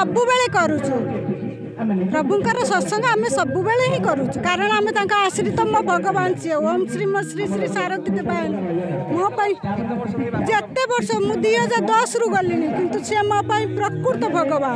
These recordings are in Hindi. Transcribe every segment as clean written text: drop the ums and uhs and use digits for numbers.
सबु बेले करूछु प्रभुंकर सत्संग आम सब बेले ही करूछु कारण आम आश्रित मो भगवान सी ओम श्री श्री श्री शारदी देवायन मो जिते वर्ष मु 2010 रु गली किंतु सी मो प्रकृत भगवान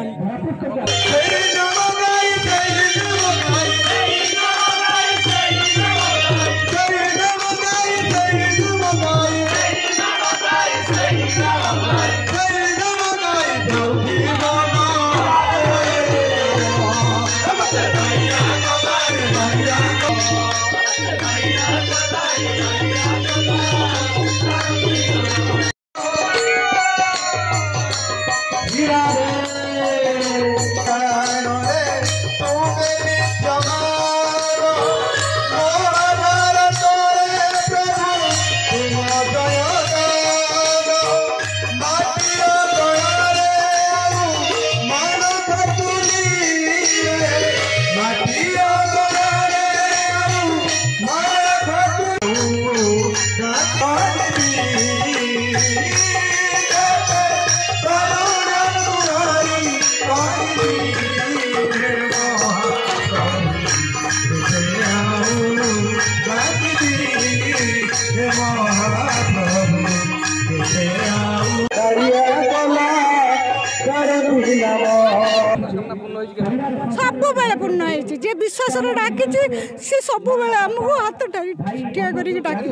सब बेले पूर्ण जी विश्वास डाकी सी सब बेले आमको हाथ ठिया कर डाकी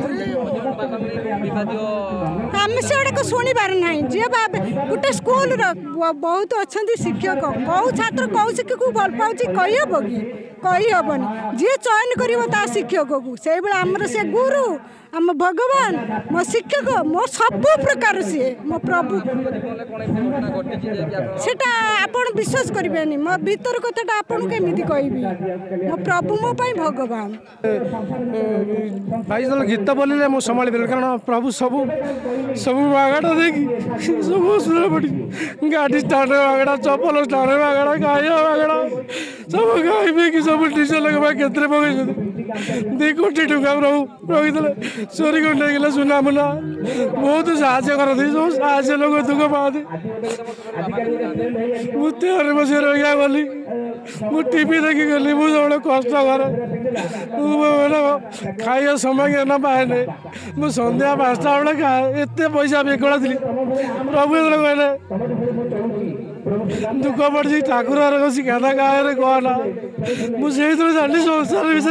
आम से गुड़ाक शुणी पार ना जी गोटे स्कूल बहुत अच्छा शिक्षक कौ छात्र कौ शिक्षक को भल पाँच कहीहब कि कहीहबनी जी चयन कर शिक्षक को से आमर से गुरु आम भगवान मो शिक्षक मो सब प्रकार सी मो प्रभु सेटा आपण विश्वास करेंगे मो भीतर कथा आपन केमी कहबी मो प्रभु मो भगवान भाई जो गीत बोलिले मो संभाली पारे कारण प्रभु सब सब मागड़ा देखी सब सुना पड़ी गाड़ी स्टार्ट मागड़ा चप्पल स्टार्ट मागड़ा खाइया मागड़ा सब खाइबे कि सब डीजल लगा केतरे पकई 2 कोटी टका प्रभु रखी चोरी कर गला सुना मुना बहुत साहय करते सब साहय लोग दुख पाते मुझे बस रहा गली मु टीवी देखी गली मुझे सब कष्ट करे खाइया समय ना पाए मु सन्ध्या 5टा बेले खाए एत पैसा बेकड़ा थी प्रभु कहले दुख पड़ी ठाकुर शिखाता गाँव कहना मुझे जानी संसार विषय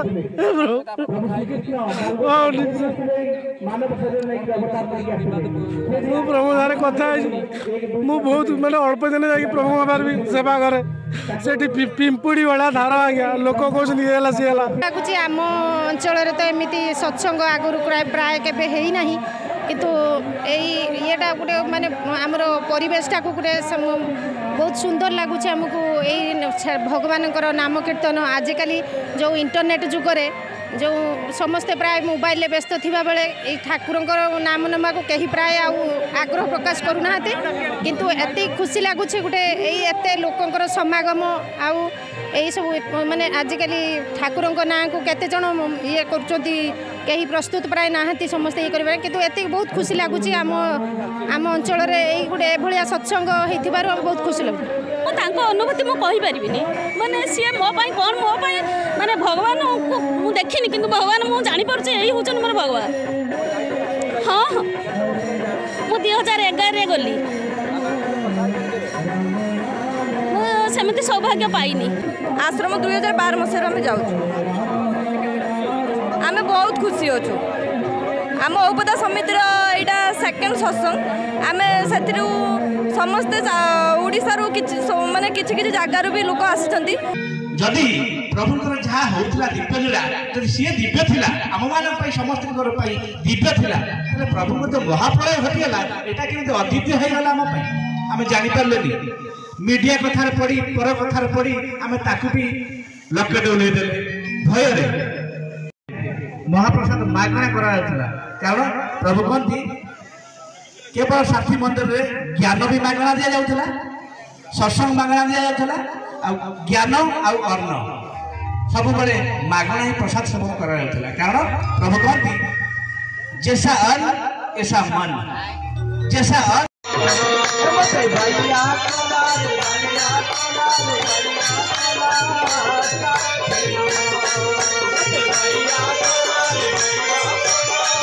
प्रभु सारे कथा मु बहुत मैंने अल्प दिन जा प्रभु बार भी सेवा करे से पिंपुड़ी वाला धार आज्ञा लोक कहला सी लगुच आम अंचल तो एमती सत्संग आगुरी प्राय केवे है ना किंतु येटा गोटे माने आमर परिवेशटा को गोटे बहुत सुंदर लगुच आमको यही भगवान नाम कीर्तन आजिकल जो इंटरनेट जुगरे जो समस्ते प्राय मोबाइल व्यस्त थिबा बेले ए ठाकुर नाम नवा को कहीं प्राय आग्रह प्रकाश करूना किंतु एत खुशी लगुच गोटे एत लोकंर समागम आउ यही सब माने आजिकल ठाकुर ना को केते जण ये कहीं प्रस्तुत प्राय नहांती समस्ते ये करें किंतु एत बहुत खुशी लगुच आम अंचल गोटे एभलिया सत्संग होइथिबारु हम बहुत खुशी लगु अनुभूति मुझे माने सी मो कौन मो माने भगवान को मु देखिनी किंतु भगवान मुझे जानीपारे यही हूँ मोर भगवान हाँ हाँ मु 2011 गली सेमती सौभाग्य पाइनी आश्रम 2012 मसीह आम जाऊँ आम बहुत खुशी अच्छु आम औपदा समितिर यहाँ सेकेंड सत्संग आम से समस्ते ओडिशारू माने किछि जगार भी लोक आसी जदि प्रभुंकर जहाँ होता दिव्य लीला जदि सी दिव्य थिला आम मान समस्त दिव्य थिला प्रभु तो महाप्रलय घटीगला यहाँ केमती अदिव्य होगा आम आम जापारे मीडिया कथार पढ़ी पर कथार पढ़ी आम ताकू भी लक्ष्य डोलेदे भय महाप्रसाद मागणा करा कारण प्रभु कहती केवल साथी मंदिर में ज्ञान भी मागणा दि जाऊला सत्संग मागणा दि जाऊला ज्ञान अन्न सब बड़े मागणा ही प्रसाद सेवन करा कारण प्रभु कहती जैसा अन्न ऐसा मन जैसा अन्न भैया कोला रे भैया कोला रे भैया कोला भैया कोला रे भैया कोला